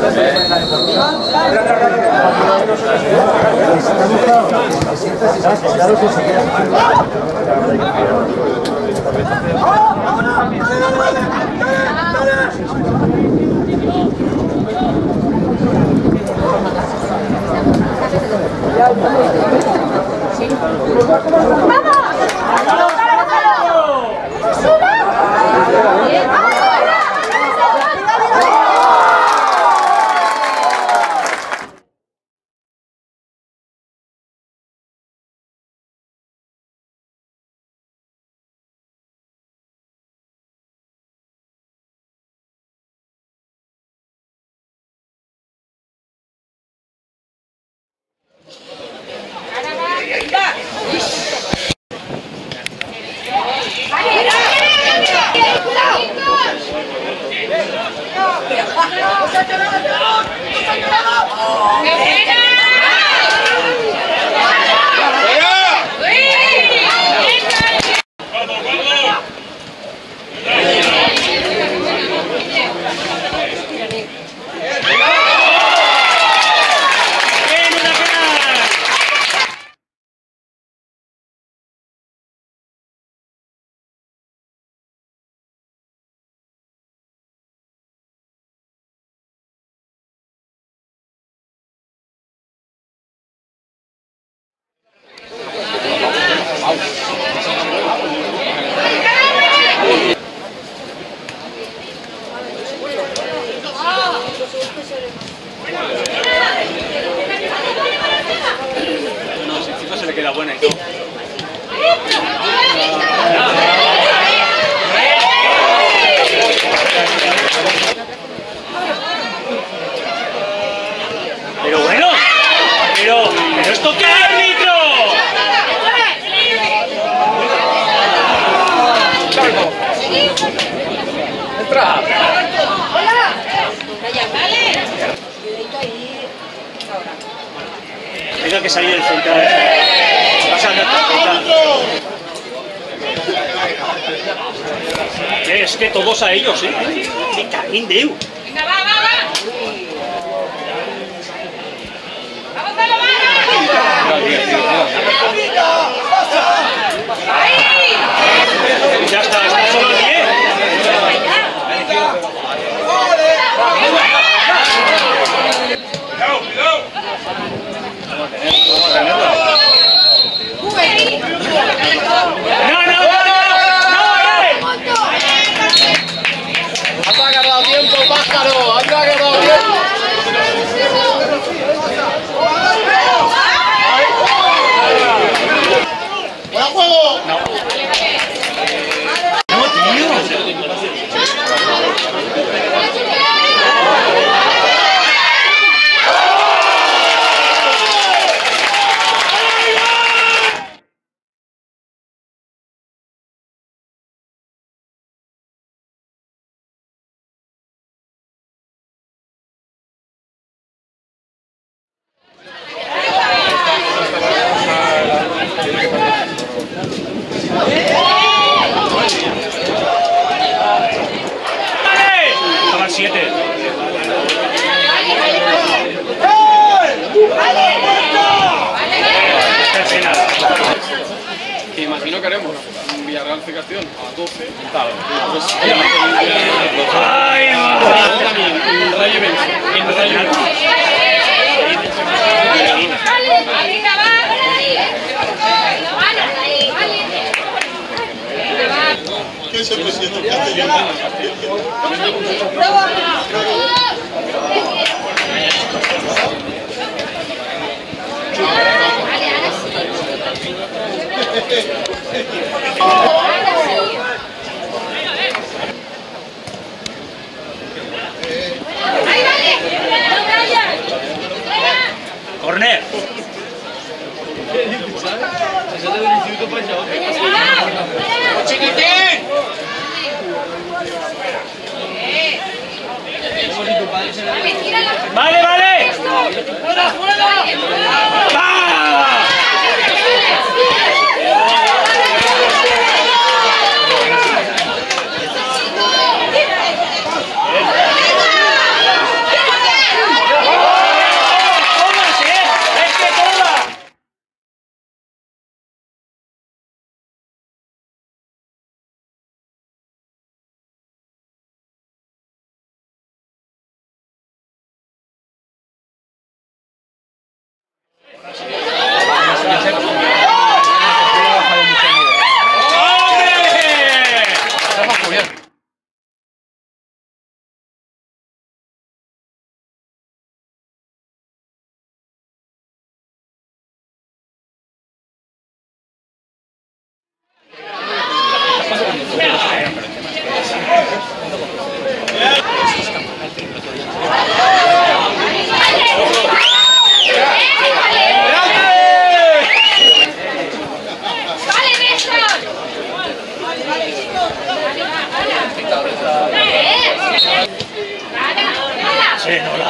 Tengo que salir del central. Es que todos a ellos, ¿eh? Me caguín de Déu. Venga, va! ¡Vamos a la Ya está solo el 10. ¡Anda que ha dado tiempo, pájaro! ¡Anda que ha dado tiempo! ¡Buen juego! No, tío. Toma 7. Que imagino que haremos un Villarreal C Castellón a las 12. Claro. Pues, ¡Ay, también, en Rayo Benz. En Rayo Benz. ¿Qué es el presidente castellano? Corner. ¡Chiquitín! Vale, vale. ¡Fuera! ¡Va!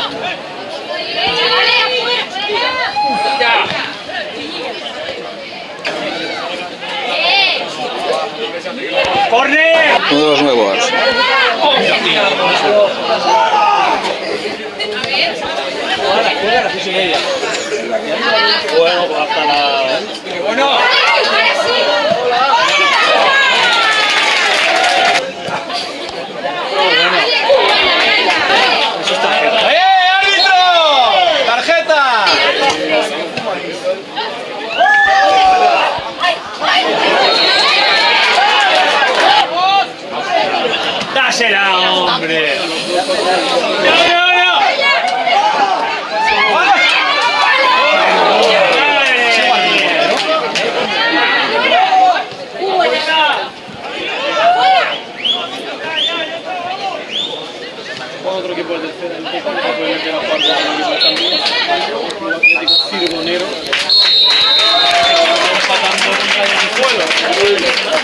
¡Corner! Uno de los nuevos. Bueno, pues hasta la... Bueno. ¡Árbitro! ¡Tarjeta! ¡Dásela, hombre! ¡No, no, no! Otro equipo del tercero, el que puede meter a jugar con el equipo del cambio.